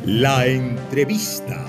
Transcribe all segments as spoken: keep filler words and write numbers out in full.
La entrevista.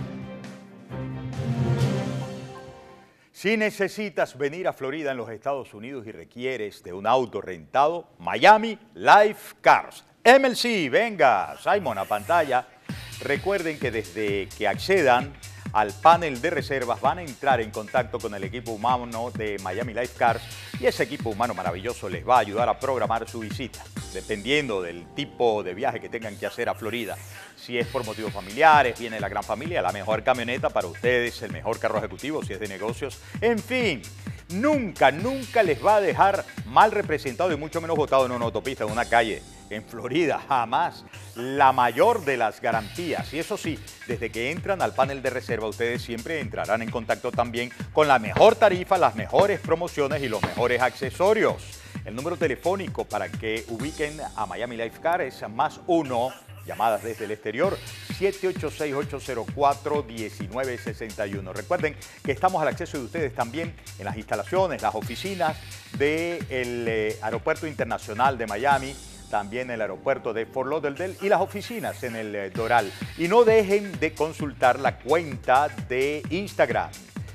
Si necesitas venir a Florida en los Estados Unidos y requieres de un auto rentado, Miami Life Cars. M L C, venga, Simon a pantalla. Recuerden que desde que accedan al panel de reservas van a entrar en contacto con el equipo humano de Miami Life Cars y ese equipo humano maravilloso les va a ayudar a programar su visita, dependiendo del tipo de viaje que tengan que hacer a Florida. Si es por motivos familiares, viene la gran familia, la mejor camioneta para ustedes, el mejor carro ejecutivo si es de negocios. En fin, nunca, nunca les va a dejar mal representado y mucho menos botado en una autopista, en una calle. En Florida, jamás. La mayor de las garantías. Y eso sí, desde que entran al panel de reserva, ustedes siempre entrarán en contacto también con la mejor tarifa, las mejores promociones y los mejores accesorios. El número telefónico para que ubiquen a Miami Life Car es más uno, llamadas desde el exterior, siete ocho seis, ocho cero cuatro, uno nueve seis uno. Recuerden que estamos al acceso de ustedes también en las instalaciones, las oficinas del eh, Aeropuerto Internacional de Miami, también el aeropuerto de Fort Lauderdale y las oficinas en el eh, Doral. Y no dejen de consultar la cuenta de Instagram,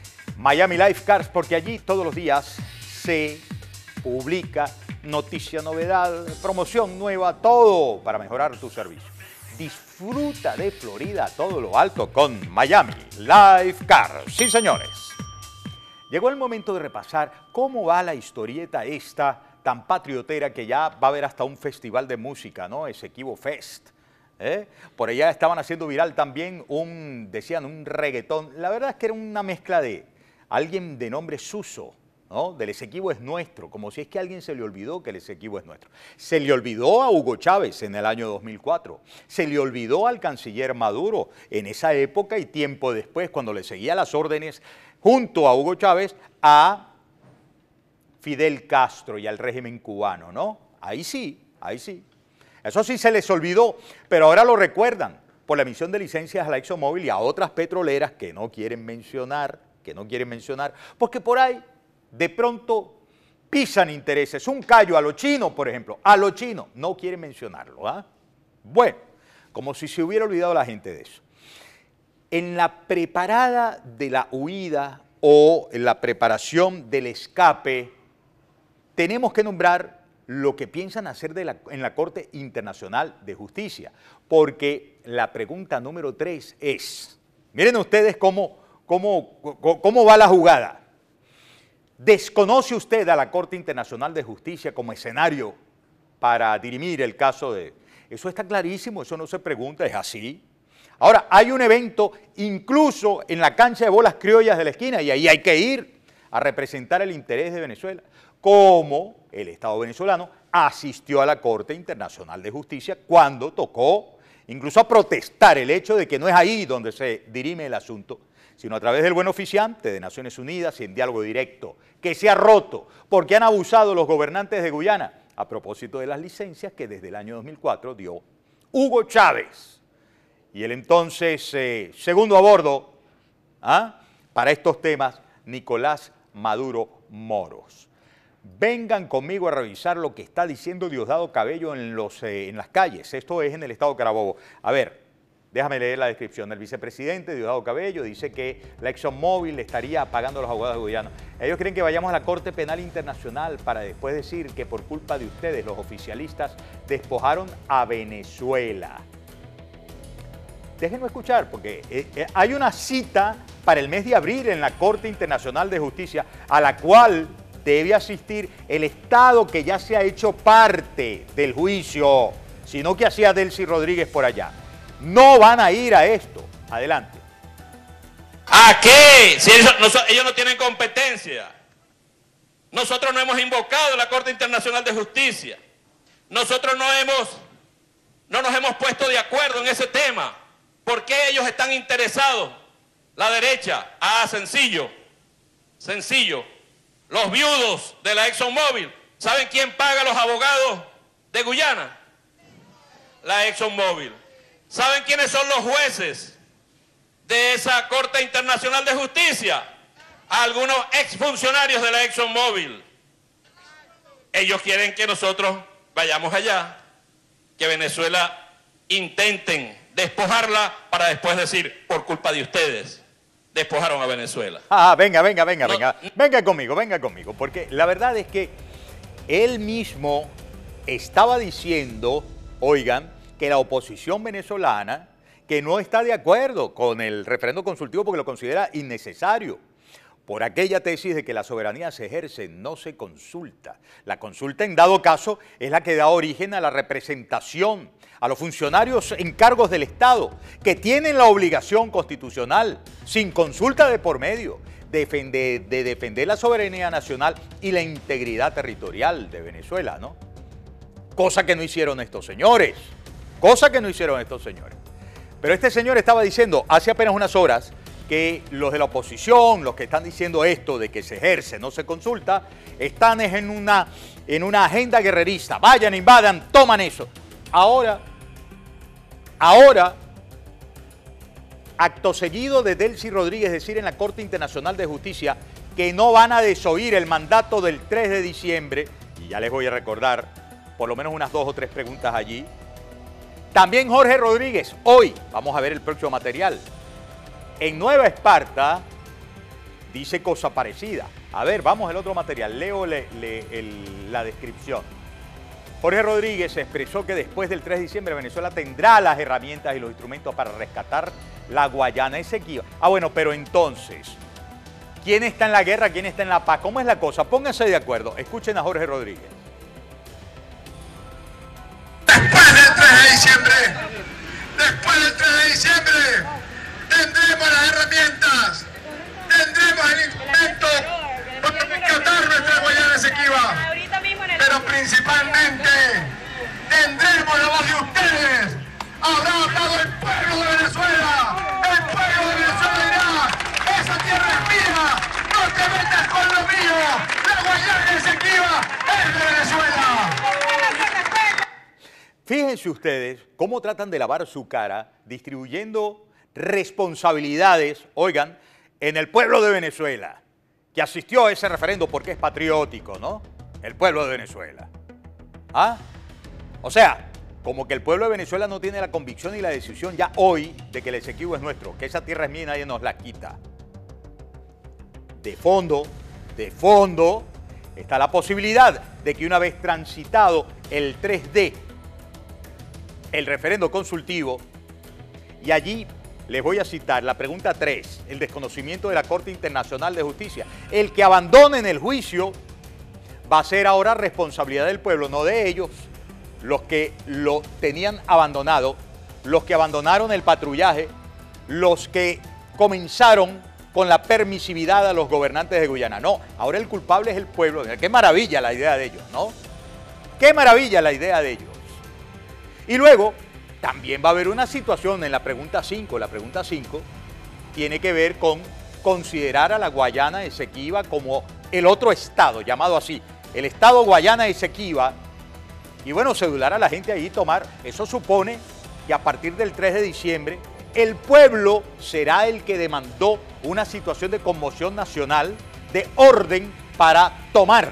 Miami Life Cars, porque allí todos los días se publica noticia, novedad, promoción nueva, todo para mejorar tu servicio. Disfruta de Florida a todo lo alto con Miami Life Cars. Sí, señores. Llegó el momento de repasar cómo va la historieta esta tan patriotera que ya va a haber hasta un festival de música, ¿no? Esequibo Fest. ¿Eh? Por allá estaban haciendo viral también un, decían, un reggaetón. La verdad es que era una mezcla de alguien de nombre Suso, ¿no? Del Esequibo es nuestro, como si es que a alguien se le olvidó que el Esequibo es nuestro. Se le olvidó a Hugo Chávez en el año dos mil cuatro, se le olvidó al canciller Maduro en esa época y tiempo después, cuando le seguía las órdenes junto a Hugo Chávez a Fidel Castro y al régimen cubano, ¿no? Ahí sí, ahí sí. Eso sí se les olvidó, pero ahora lo recuerdan por la emisión de licencias a la ExxonMobil y a otras petroleras que no quieren mencionar, que no quieren mencionar, porque por ahí de pronto pisan intereses. Un callo a lo chino, por ejemplo, a lo chino, no quieren mencionarlo, ¿ah? Bueno, como si se hubiera olvidado la gente de eso. En la preparada de la huida o en la preparación del escape, tenemos que nombrar lo que piensan hacer de la, en la Corte Internacional de Justicia, porque la pregunta número tres es, miren ustedes cómo, cómo, cómo va la jugada. ¿Desconoce usted a la Corte Internacional de Justicia como escenario para dirimir el caso de...? Eso está clarísimo, eso no se pregunta, es así. Ahora, hay un evento incluso en la cancha de bolas criollas de la esquina y ahí hay que ir a representar el interés de Venezuela. Como el Estado venezolano asistió a la Corte Internacional de Justicia cuando tocó incluso a protestar el hecho de que no es ahí donde se dirime el asunto, sino a través del buen oficiante de Naciones Unidas y en diálogo directo, que se ha roto porque han abusado los gobernantes de Guyana a propósito de las licencias que desde el año dos mil cuatro dio Hugo Chávez y el entonces eh, segundo a bordo ¿ah? para estos temas, Nicolás Maduro Moros. Vengan conmigo a revisar lo que está diciendo Diosdado Cabello en, los, eh, en las calles. Esto es en el estado Carabobo. A ver, déjame leer la descripción. El vicepresidente Diosdado Cabello dice que la ExxonMobil le estaría pagando a los abogados guyanos. Ellos creen que vayamos a la Corte Penal Internacional para después decir que por culpa de ustedes, los oficialistas, despojaron a Venezuela. Déjenme escuchar, porque eh, eh, hay una cita para el mes de abril en la Corte Internacional de Justicia a la cual debe asistir el Estado que ya se ha hecho parte del juicio, sino que hacía Delcy Rodríguez por allá. No van a ir a esto. Adelante. ¿A qué? Si ellos no, ellos no tienen competencia. Nosotros no hemos invocado la Corte Internacional de Justicia. Nosotros no, hemos, no nos hemos puesto de acuerdo en ese tema. ¿Por qué ellos están interesados? La derecha. Ah, sencillo. Sencillo. Los viudos de la ExxonMobil, ¿saben quién paga a los abogados de Guyana? La ExxonMobil. ¿Saben quiénes son los jueces de esa Corte Internacional de Justicia? Algunos exfuncionarios de la ExxonMobil. Ellos quieren que nosotros vayamos allá, que Venezuela intenten despojarla para después decir, por culpa de ustedes, despojaron a Venezuela. Ah, venga, venga, venga, No. venga. Venga conmigo, venga conmigo. Porque la verdad es que él mismo estaba diciendo, oigan, que la oposición venezolana, que no está de acuerdo con el referendo consultivo porque lo considera innecesario, por aquella tesis de que la soberanía se ejerce, no se consulta. La consulta, en dado caso, es la que da origen a la representación, a los funcionarios en cargos del Estado, que tienen la obligación constitucional, sin consulta de por medio, defender, de defender la soberanía nacional y la integridad territorial de Venezuela, ¿no? Cosa que no hicieron estos señores, cosa que no hicieron estos señores. Pero este señor estaba diciendo hace apenas unas horas que los de la oposición, los que están diciendo esto de que se ejerce, no se consulta, están en una, en una agenda guerrerista. Vayan, invadan, toman eso. Ahora, ahora, acto seguido de Delcy Rodríguez decir en la Corte Internacional de Justicia que no van a desoír el mandato del tres de diciembre, y ya les voy a recordar por lo menos unas dos o tres preguntas allí. También Jorge Rodríguez, hoy, vamos a ver el próximo material, en Nueva Esparta dice cosa parecida. A ver, vamos al otro material, leo le, le, el, la descripción. Jorge Rodríguez expresó que después del tres de diciembre Venezuela tendrá las herramientas y los instrumentos para rescatar la Guayana Esequiba. Ah, bueno, pero entonces, ¿quién está en la guerra? ¿Quién está en la paz? ¿Cómo es la cosa? Pónganse de acuerdo. Escuchen a Jorge Rodríguez. Después del tres de diciembre, después del tres de diciembre, tendremos las herramientas, tendremos el instrumento para rescatar nuestra Guayana Esequiba, pero principalmente tendremos la voz de ustedes. Habrá hablado el pueblo de Venezuela, el pueblo de Venezuela dirá, esa tierra es mía, no te metas con lo mío, la Guayana Esequiba es de Venezuela. Fíjense ustedes cómo tratan de lavar su cara distribuyendo responsabilidades, oigan, en el pueblo de Venezuela, que asistió a ese referendo porque es patriótico, ¿no? El pueblo de Venezuela. ¿Ah? O sea, como que el pueblo de Venezuela no tiene la convicción y la decisión ya hoy de que el Esequibo es nuestro, que esa tierra es mía y nadie nos la quita. De fondo, de fondo, está la posibilidad de que una vez transitado el tres D, el referendo consultivo, y allí les voy a citar la pregunta tres, el desconocimiento de la Corte Internacional de Justicia. El que abandonen el juicio va a ser ahora responsabilidad del pueblo, no de ellos, los que lo tenían abandonado, los que abandonaron el patrullaje, los que comenzaron con la permisividad a los gobernantes de Guyana. No, ahora el culpable es el pueblo. Qué maravilla la idea de ellos, ¿no? Qué maravilla la idea de ellos. Y luego, también va a haber una situación en la pregunta cinco. La pregunta cinco tiene que ver con considerar a la Guayana Esequiba como el otro estado, llamado así, el estado Guayana Esequiba, y bueno, cedular a la gente ahí, tomar, eso supone que a partir del tres de diciembre, el pueblo será el que demandó una situación de conmoción nacional, de orden para tomar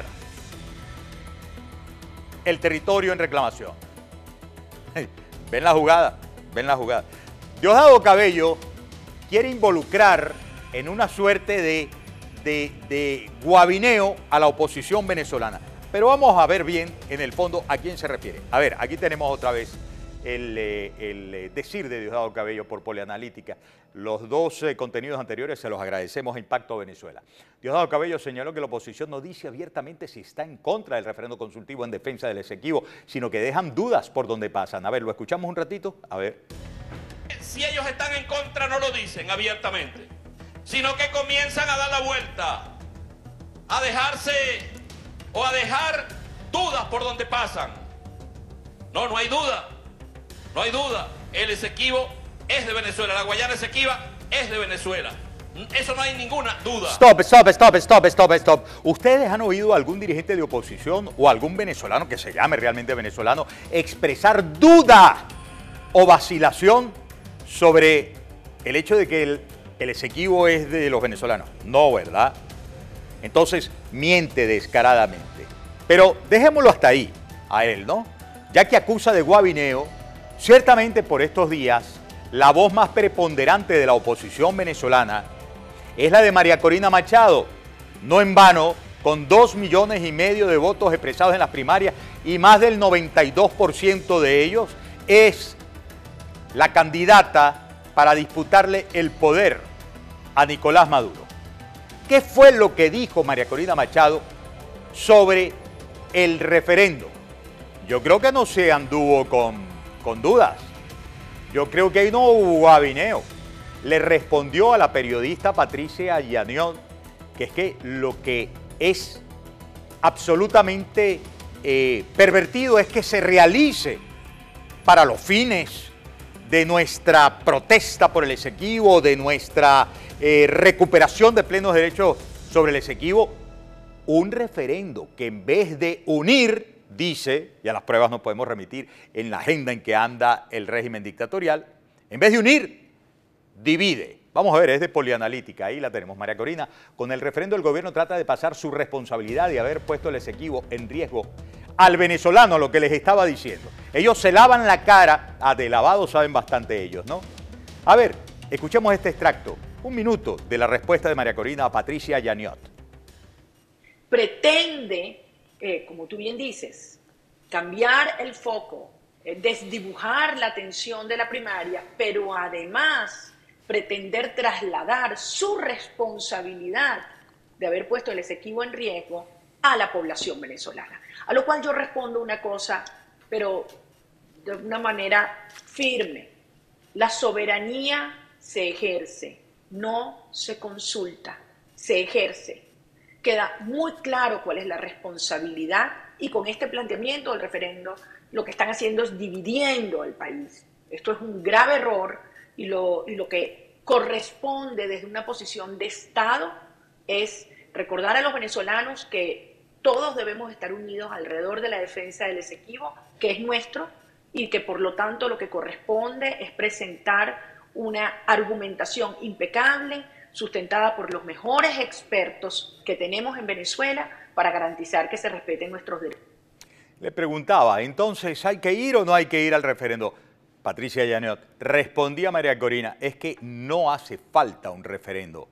el territorio en reclamación. Ven la jugada, ven la jugada. Diosdado Cabello quiere involucrar en una suerte de, de, de guabineo a la oposición venezolana. Pero vamos a ver bien en el fondo a quién se refiere. A ver, aquí tenemos otra vez el, el decir de Diosdado Cabello por Polianalítica. Los dos eh, contenidos anteriores se los agradecemos a Impacto Venezuela. Diosdado Cabello señaló que la oposición no dice abiertamente si está en contra del referendo consultivo en defensa del Esequibo, sino que dejan dudas por donde pasan. A ver, ¿lo escuchamos un ratito? A ver. Si ellos están en contra, no lo dicen abiertamente, sino que comienzan a dar la vuelta, a dejarse o a dejar dudas por donde pasan. No, no hay duda, no hay duda. El Esequibo es de Venezuela, la Guayana Esequiba es de Venezuela. Eso no hay ninguna duda. Stop, stop, stop, stop, stop, stop. ¿Ustedes han oído a algún dirigente de oposición o algún venezolano que se llame realmente venezolano expresar duda o vacilación sobre el hecho de que el, el Esequibo es de los venezolanos? No, ¿verdad? Entonces miente descaradamente. Pero dejémoslo hasta ahí, a él, ¿no? Ya que acusa de guabineo, ciertamente por estos días la voz más preponderante de la oposición venezolana es la de María Corina Machado. No en vano, con dos millones y medio de votos expresados en las primarias y más del noventa y dos por ciento de ellos, es la candidata para disputarle el poder a Nicolás Maduro. ¿Qué fue lo que dijo María Corina Machado sobre el referendo? Yo creo que no se anduvo con, con dudas. Yo creo que ahí no hubo abineo. Le respondió a la periodista Patricia Yaniot que es que lo que es absolutamente eh, pervertido es que se realice para los fines de nuestra protesta por el Esequibo, de nuestra eh, recuperación de plenos derechos sobre el Esequibo, un referendo que en vez de unir, dice, y a las pruebas nos podemos remitir en la agenda en que anda el régimen dictatorial, en vez de unir, divide. Vamos a ver, es de Polianalítica, ahí la tenemos. María Corina, con el referendo el gobierno trata de pasar su responsabilidad de haber puesto el Esequibo en riesgo al venezolano, lo que les estaba diciendo. Ellos se lavan la cara, a de lavado saben bastante ellos, ¿no? A ver, escuchemos este extracto, un minuto de la respuesta de María Corina a Patricia Yaniot. Pretende, eh, como tú bien dices, cambiar el foco, eh, desdibujar la atención de la primaria, pero además pretender trasladar su responsabilidad de haber puesto el Esequibo en riesgo a la población venezolana. A lo cual yo respondo una cosa, pero de una manera firme. La soberanía se ejerce, no se consulta, se ejerce. Queda muy claro cuál es la responsabilidad y con este planteamiento del referendo lo que están haciendo es dividiendo al país. Esto es un grave error y lo, y lo que corresponde desde una posición de Estado es recordar a los venezolanos que todos debemos estar unidos alrededor de la defensa del Esequibo, que es nuestro, y que por lo tanto lo que corresponde es presentar una argumentación impecable, sustentada por los mejores expertos que tenemos en Venezuela para garantizar que se respeten nuestros derechos. Le preguntaba, entonces, ¿hay que ir o no hay que ir al referendo? Patricia Yaniot respondía a María Corina, es que no hace falta un referendo.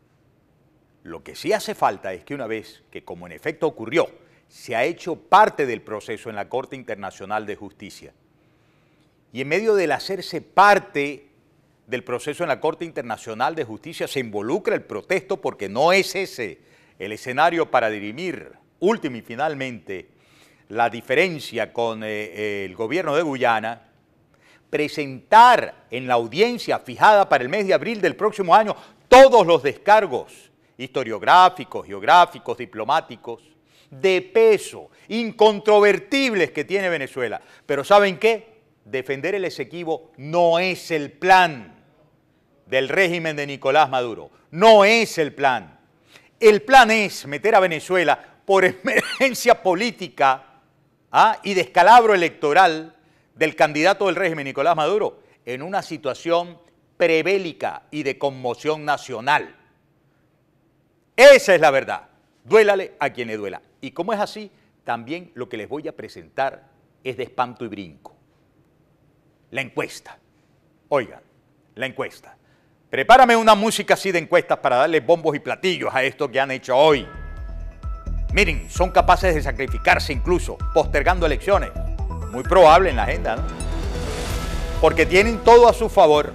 Lo que sí hace falta es que una vez que, como en efecto ocurrió, se ha hecho parte del proceso en la Corte Internacional de Justicia, y en medio del hacerse parte del proceso en la Corte Internacional de Justicia se involucra el protesto, porque no es ese el escenario para dirimir última y finalmente la diferencia con eh, el gobierno de Guyana, presentar en la audiencia fijada para el mes de abril del próximo año todos los descargos historiográficos, geográficos, diplomáticos, de peso, incontrovertibles que tiene Venezuela. Pero ¿saben qué? Defender el Esequibo no es el plan del régimen de Nicolás Maduro. No es el plan. El plan es meter a Venezuela por emergencia política ¿ah? y descalabro electoral del candidato del régimen, Nicolás Maduro, en una situación prebélica y de conmoción nacional. Esa es la verdad. Duélale a quien le duela. Y como es así, también lo que les voy a presentar es de espanto y brinco. La encuesta. Oigan, la encuesta. Prepárame una música así de encuestas para darle bombos y platillos a esto que han hecho hoy. Miren, son capaces de sacrificarse incluso, postergando elecciones. Muy probable en la agenda, ¿no? Porque tienen todo a su favor.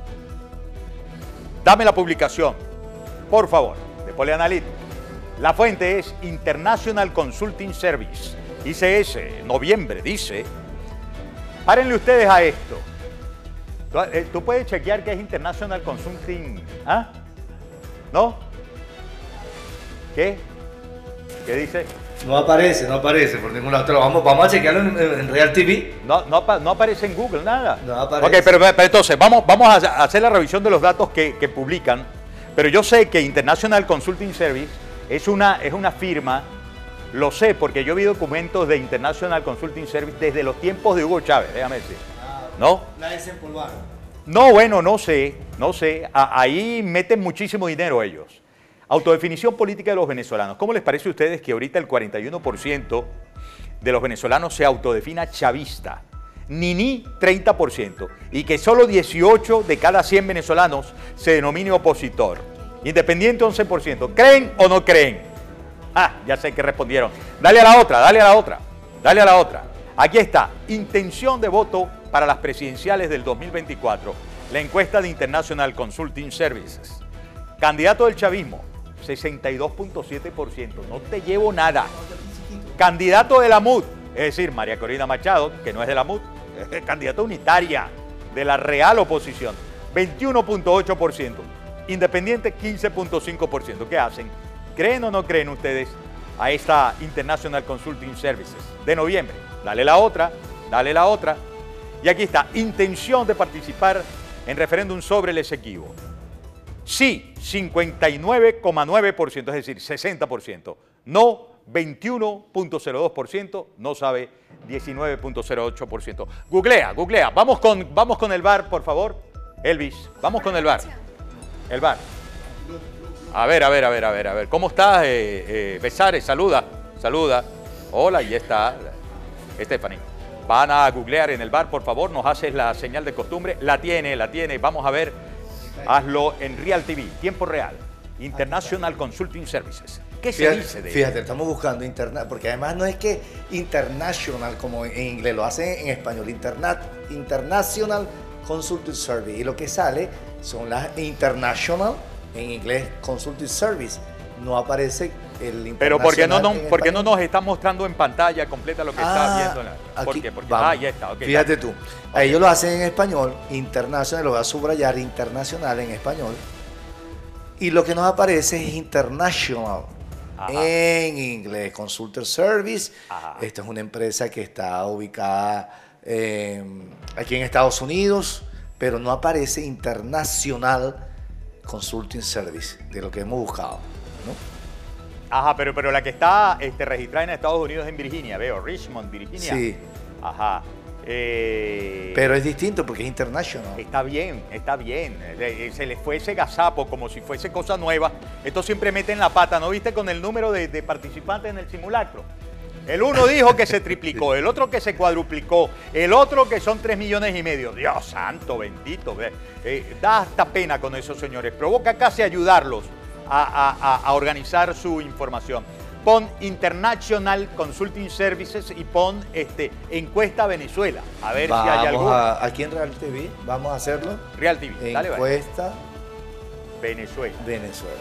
Dame la publicación, por favor, de Polianalítica. La fuente es International Consulting Service, I C S, noviembre, dice. Párenle ustedes a esto. ¿Tú, eh, ¿Tú puedes chequear que es International Consulting? ¿Ah? ¿No? ¿Qué? ¿Qué dice? No aparece, no aparece por ningún lado. Vamos, vamos a chequearlo en, en Real T V. No, no, no aparece en Google, nada. No aparece. Ok, pero, pero entonces, vamos, vamos a hacer la revisión de los datos que, que publican. Pero yo sé que International Consulting Service es una, es una firma, lo sé porque yo vi documentos de International Consulting Service desde los tiempos de Hugo Chávez, déjame decir. ¿No? La desempolvaron. No, bueno, no sé, no sé. A, ahí meten muchísimo dinero ellos. Autodefinición política de los venezolanos. ¿Cómo les parece a ustedes que ahorita el cuarenta y uno por ciento de los venezolanos se autodefina chavista? ni ni treinta por ciento, y que solo dieciocho de cada cien venezolanos se denomine opositor. Independiente once por ciento. ¿Creen o no creen? Ah, ya sé que respondieron. Dale a la otra, dale a la otra, dale a la otra. Aquí está, intención de voto para las presidenciales del dos mil veinticuatro. La encuesta de International Consulting Services. Candidato del chavismo, sesenta y dos punto siete por ciento. No te llevo nada. Candidato de la M U D, es decir, María Corina Machado, que no es de la M U D, es candidata unitaria de la real oposición, veintiuno punto ocho por ciento. Independiente, quince punto cinco por ciento. ¿Qué hacen? ¿Creen o no creen ustedes a esta International Consulting Services de noviembre? Dale la otra, dale la otra. Y aquí está, intención de participar en referéndum sobre el Esequibo. Sí, cincuenta y nueve coma nueve por ciento, es decir, sesenta por ciento. No, veintiuno punto cero dos por ciento. No sabe, diecinueve punto cero ocho por ciento. Googlea, googlea. Vamos con, vamos con el V A R, por favor. Elvis, vamos con el V A R. El V A R. A ver, a ver, a ver, a ver, a ver. ¿Cómo estás, eh, eh, Besares? Saluda, saluda. Hola, y está Stephanie. Van a googlear en el V A R, por favor. Nos haces la señal de costumbre. La tiene, la tiene. Vamos a ver. Hazlo en Real T V, tiempo real. International Consulting Services. ¿Qué se Fíjate, dice de fíjate, estamos buscando internet, porque además no es que international como en inglés, lo hacen en español, interna, International Consulting Service, y lo que sale son las International, en inglés, Consulting Service. No aparece el internacional. Pero ¿por qué no, no, en ¿por qué no español? nos está mostrando en pantalla completa lo que Ah, está viendo? En la, ¿Por aquí, qué? Porque, vamos. ah, ya está. Okay, Fíjate ya. tú, a ellos lo hacen en español, internacional, lo voy a subrayar, internacional en español, y lo que nos aparece es international. Ajá. En inglés, Consulter Service. Ajá. Esta es una empresa que está ubicada eh, aquí en Estados Unidos, pero no aparece International Consulting Service, de lo que hemos buscado, ¿no? Ajá, pero, pero la que está este, registrada en Estados Unidos en Virginia, veo, Richmond, Virginia. Sí. Ajá. Eh, Pero es distinto porque es international. Está bien, está bien. Eh, Se les fue ese gazapo como si fuese cosa nueva. Esto siempre mete en la pata, ¿no viste? Con el número de, de participantes en el simulacro. El uno dijo que se triplicó, el otro que se cuadruplicó, el otro que son tres millones y medio. Dios santo, bendito. Eh, da hasta pena con esos señores. Provoca casi ayudarlos a, a, a organizar su información. Pon International Consulting Services y pon este, encuesta Venezuela. A ver Vamos si hay algo. a, aquí en Real T V, vamos a hacerlo. Real T V, dale, vale. Encuesta Venezuela. Venezuela.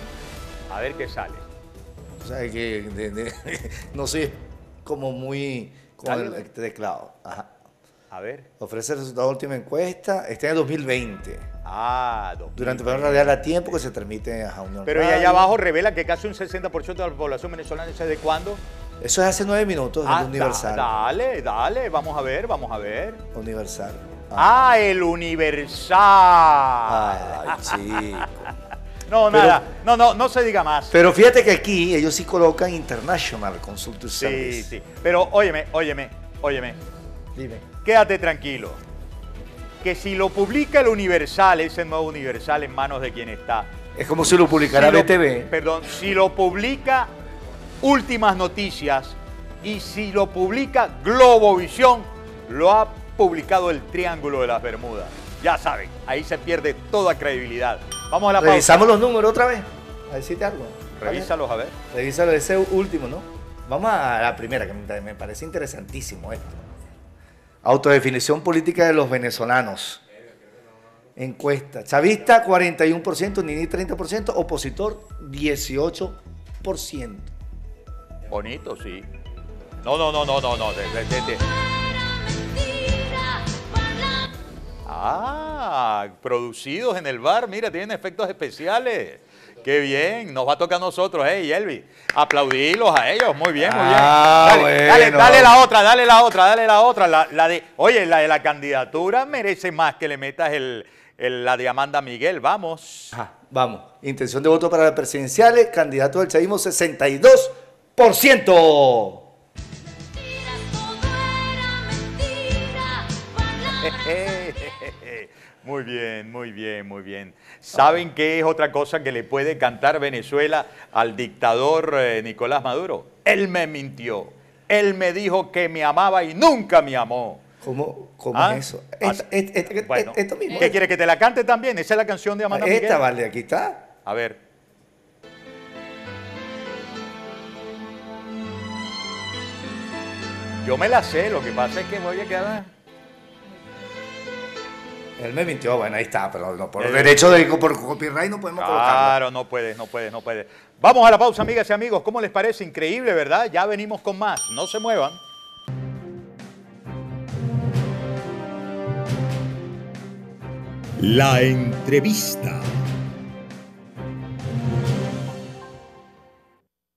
A ver qué sale. O sea, que de- de- no soy como muy con Dale, el dale. teclado. Ajá. A ver. Ofrece el resultado de la última encuesta. Este año dos mil veinte. Ah, dos mil Durante el veinte. programa radial a tiempo que se transmite a Unión Pero y Radio. allá abajo revela que casi un sesenta por ciento de la población venezolana, ¿desde cuándo? Eso es hace nueve minutos, Ah, el Universal. da- dale, dale, vamos a ver, vamos a ver. Universal. Ah, el Universal. Ay, chico. No, Pero- nada, no, no, no se diga más. Pero fíjate que aquí ellos sí colocan International Consulting Sí, Service. sí, pero óyeme, óyeme, óyeme, Dime. quédate tranquilo. Que si lo publica el Universal, ese nuevo Universal en manos de quien está. Es como si lo publicara Si lo- B T V. Perdón, si lo publica Últimas Noticias y si lo publica Globovisión, lo ha publicado el Triángulo de las Bermudas. Ya saben, ahí se pierde toda credibilidad. Vamos a la pausa. Revisamos los números otra vez. A decirte algo. Revísalos, a ver. Revísalo, ese último, ¿no? Vamos a la primera, que me me parece interesantísimo esto. Autodefinición política de los venezolanos. Encuesta. Chavista, cuarenta y uno por ciento, Nini, treinta por ciento, opositor, dieciocho por ciento. Bonito, sí. No, no, no, no, no, no. de- de- de- de- Ah, producidos en el bar, mira, tienen efectos especiales. Qué bien, nos va a tocar a nosotros, hey, Elvis. Aplaudirlos a ellos, muy bien, muy bien. Ah, Dale, bueno. dale, dale la otra, dale la otra, dale la otra. La, la de, oye, la de la candidatura merece más que le metas el, el- la de Amanda Miguel, vamos. Ajá, vamos. Intención de voto para las presidenciales, candidato del chavismo, sesenta y dos por ciento. Muy bien, muy bien, muy bien. ¿Saben qué es otra cosa que le puede cantar Venezuela al dictador eh, Nicolás Maduro? Él me mintió. Él me dijo que me amaba y nunca me amó. ¿Cómo, cómo ¿Ah? es eso? Ah, Esta- et- et- et- Bueno, esto mismo. ¿qué quiere que te la cante también? Esa es la canción de Amanda Miguel. Esta, vale, aquí está. A ver. Yo me la sé, lo que pasa es que voy a quedar... Él me mintió, bueno, ahí está, pero no, por Eh, derecho de por copyright no podemos colocarlo. Claro, no puedes, no puedes, no puedes. Vamos a la pausa, amigas y amigos. ¿Cómo les parece? Increíble, ¿verdad? Ya venimos con más. No se muevan. La entrevista.